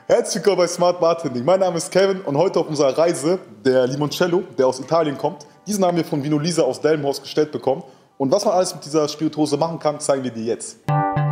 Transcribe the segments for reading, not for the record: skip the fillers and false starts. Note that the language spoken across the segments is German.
Herzlich willkommen bei Smart Bartending. Mein Name ist Kevin und heute auf unserer Reise der Limoncello, der aus Italien kommt. Diesen haben wir von Vino Lisa aus Delmenhorst gestellt bekommen. Und was man alles mit dieser Spirituose machen kann, zeigen wir dir jetzt.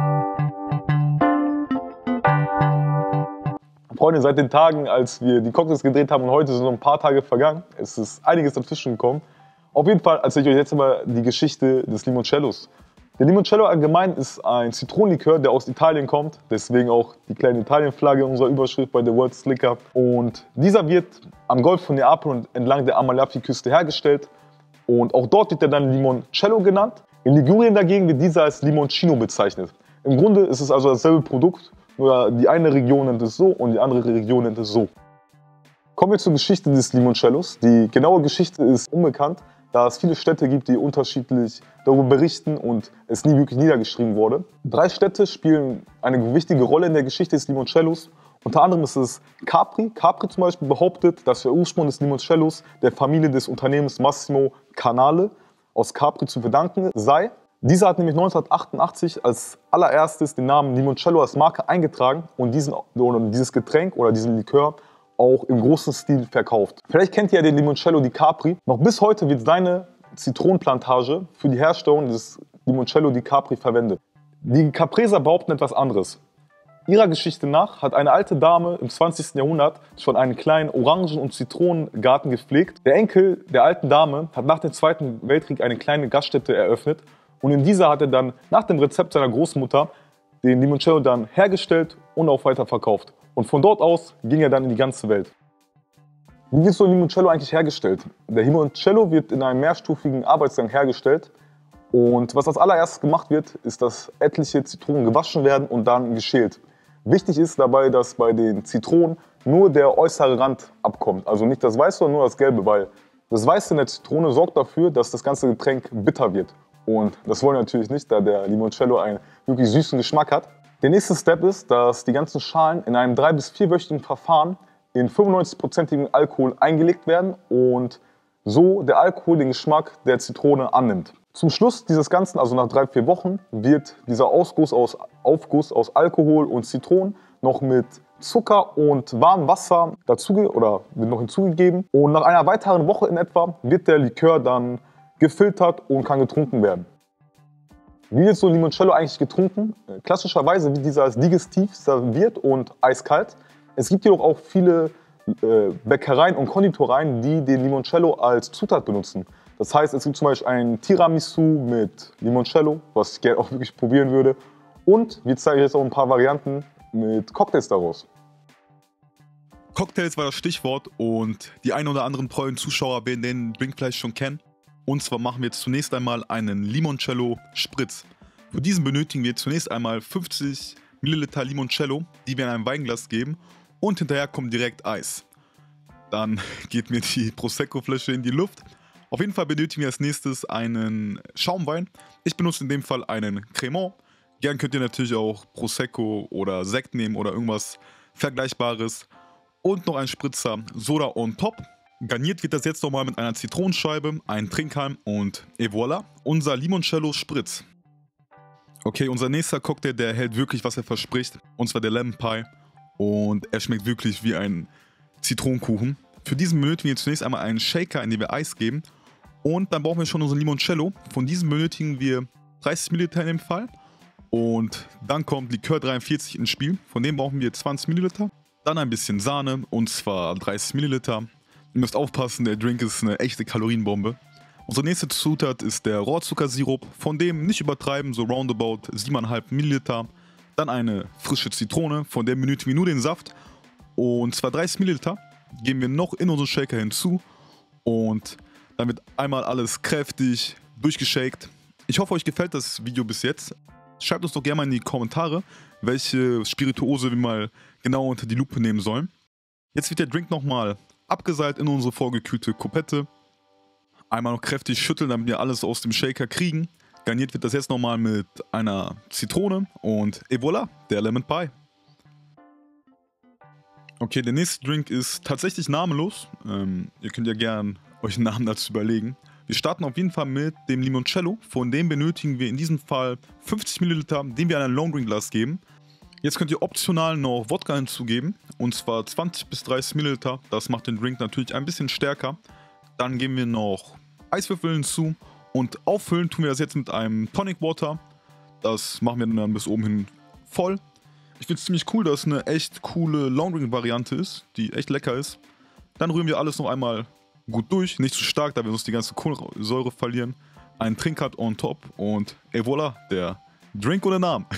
Freunde, seit den Tagen, als wir die Cocktails gedreht haben und heute sind noch ein paar Tage vergangen, es ist einiges dazwischen gekommen. Auf jeden Fall erzähle ich euch jetzt mal die Geschichte des Limoncellos. Der Limoncello allgemein ist ein Zitronenlikör, der aus Italien kommt. Deswegen auch die kleine Italien-Flagge in unserer Überschrift bei The World Slicker. Und dieser wird am Golf von Neapel und entlang der Amalfi-Küste hergestellt. Und auch dort wird er dann Limoncello genannt. In Ligurien dagegen wird dieser als Limoncino bezeichnet. Im Grunde ist es also dasselbe Produkt, nur die eine Region nennt es so und die andere Region nennt es so. Kommen wir zur Geschichte des Limoncellos. Die genaue Geschichte ist unbekannt, da es viele Städte gibt, die unterschiedlich darüber berichten und es nie wirklich niedergeschrieben wurde. 3 Städte spielen eine wichtige Rolle in der Geschichte des Limoncellos. Unter anderem ist es Capri. Capri zum Beispiel behauptet, dass der Ursprung des Limoncellos der Familie des Unternehmens Massimo Canale aus Capri zu verdanken sei. Dieser hat nämlich 1988 als allererstes den Namen Limoncello als Marke eingetragen und dieses Getränk oder diesen Likör auch im großen Stil verkauft. Vielleicht kennt ihr ja den Limoncello di Capri. Noch bis heute wird seine Zitronenplantage für die Herstellung des Limoncello di Capri verwendet. Die Capreser behaupten etwas anderes. Ihrer Geschichte nach hat eine alte Dame im 20. Jahrhundert schon einen kleinen Orangen- und Zitronengarten gepflegt. Der Enkel der alten Dame hat nach dem Zweiten Weltkrieg eine kleine Gaststätte eröffnet und in dieser hat er dann nach dem Rezept seiner Großmutter den Limoncello dann hergestellt und auch weiterverkauft. Und von dort aus ging er dann in die ganze Welt. Wie wird so ein Limoncello eigentlich hergestellt? Der Limoncello wird in einem mehrstufigen Arbeitsgang hergestellt. Und was als allererstes gemacht wird, ist, dass etliche Zitronen gewaschen werden und dann geschält. Wichtig ist dabei, dass bei den Zitronen nur der äußere Rand abkommt. Also nicht das Weiße, sondern nur das Gelbe, weil das Weiße in der Zitrone sorgt dafür, dass das ganze Getränk bitter wird. Und das wollen wir natürlich nicht, da der Limoncello einen wirklich süßen Geschmack hat. Der nächste Step ist, dass die ganzen Schalen in einem 3- bis 4-wöchigen Verfahren in 95%igen Alkohol eingelegt werden und so der Alkohol den Geschmack der Zitrone annimmt. Zum Schluss dieses Ganzen, also nach 3-4 Wochen, wird dieser Aufguss aus Alkohol und Zitronen noch mit Zucker und warmem Wasser wird noch hinzugegeben. Und nach einer weiteren Woche in etwa wird der Likör dann gefiltert und kann getrunken werden. Wie wird so ein Limoncello eigentlich getrunken? Klassischerweise wird dieser als Digestiv serviert und eiskalt. Es gibt jedoch auch viele Bäckereien und Konditoreien, die den Limoncello als Zutat benutzen. Das heißt, es gibt zum Beispiel ein Tiramisu mit Limoncello, was ich gerne auch wirklich probieren würde. Und wir zeigen jetzt auch ein paar Varianten mit Cocktails daraus. Cocktails war das Stichwort und die ein oder anderen treuen Zuschauer werden den Drink vielleicht schon kennen. Und zwar machen wir jetzt zunächst einmal einen Limoncello Spritz. Für diesen benötigen wir zunächst einmal 50 ml Limoncello, die wir in ein Weinglas geben und hinterher kommt direkt Eis. Dann geht mir die Prosecco-Flasche in die Luft. Auf jeden Fall benötigen wir als nächstes einen Schaumwein. Ich benutze in dem Fall einen Cremant. Gern könnt ihr natürlich auch Prosecco oder Sekt nehmen oder irgendwas Vergleichbares. Und noch ein Spritzer Soda on top. Garniert wird das jetzt nochmal mit einer Zitronenscheibe, einem Trinkhalm und et voilà, unser Limoncello Spritz. Okay, unser nächster Cocktail, der hält wirklich, was er verspricht, und zwar der Lemon Pie. Und er schmeckt wirklich wie ein Zitronenkuchen. Für diesen benötigen wir zunächst einmal einen Shaker, in den wir Eis geben. Und dann brauchen wir schon unseren Limoncello. Von diesem benötigen wir 30 ml in dem Fall. Und dann kommt Likör 43 ins Spiel. Von dem brauchen wir 20 ml. Dann ein bisschen Sahne, und zwar 30 ml. Ihr müsst aufpassen, der Drink ist eine echte Kalorienbombe. Unsere nächste Zutat ist der Rohrzuckersirup, von dem nicht übertreiben, so roundabout 7,5 ml. Dann eine frische Zitrone, von der benötigen wir nur den Saft. Und zwar 30 ml geben wir noch in unseren Shaker hinzu. Und dann wird einmal alles kräftig durchgeschakt. Ich hoffe, euch gefällt das Video bis jetzt. Schreibt uns doch gerne mal in die Kommentare, welche Spirituose wir mal genau unter die Lupe nehmen sollen. Jetzt wird der Drink nochmal abgeseilt in unsere vorgekühlte Kopette. Einmal noch kräftig schütteln, damit wir alles aus dem Shaker kriegen. Garniert wird das jetzt nochmal mit einer Zitrone und et voilà, der Lemon Pie. Okay, der nächste Drink ist tatsächlich namenlos. Ihr könnt ja gern euch einen Namen dazu überlegen. Wir starten auf jeden Fall mit dem Limoncello. Von dem benötigen wir in diesem Fall 50 ml, den wir in ein Long Drink Glas geben. Jetzt könnt ihr optional noch Wodka hinzugeben, und zwar 20 bis 30 Milliliter. Das macht den Drink natürlich ein bisschen stärker. Dann geben wir noch Eiswürfel hinzu und auffüllen tun wir das jetzt mit einem Tonic Water. Das machen wir dann bis oben hin voll. Ich finde es ziemlich cool, dass es eine echt coole Long Drink Variante ist, die echt lecker ist. Dann rühren wir alles noch einmal gut durch, nicht zu stark, da wir sonst die ganze Kohlensäure verlieren. Ein Trinkcut on top und et voilà, der Drink ohne Namen.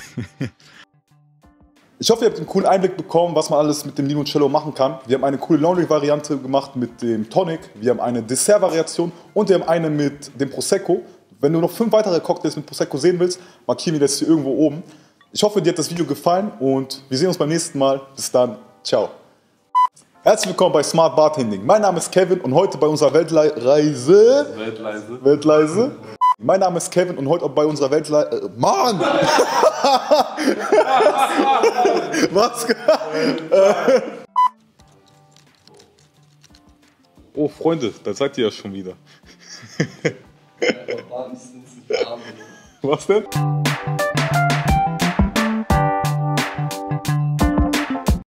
Ich hoffe, ihr habt einen coolen Einblick bekommen, was man alles mit dem Limoncello machen kann. Wir haben eine coole Long-Drink-Variante gemacht mit dem Tonic, wir haben eine Dessert-Variation und wir haben eine mit dem Prosecco. Wenn du noch 5 weitere Cocktails mit Prosecco sehen willst, markieren wir das hier irgendwo oben. Ich hoffe, dir hat das Video gefallen und wir sehen uns beim nächsten Mal. Bis dann, ciao. Herzlich willkommen bei Smart Bartending. Mein Name ist Kevin und heute bei unserer Weltreise... Weltreise. Mein Name ist Kevin und heute bei unserer Weltreise... Mann! Was? Oh, Freunde, das seid ihr ja schon wieder. Was denn?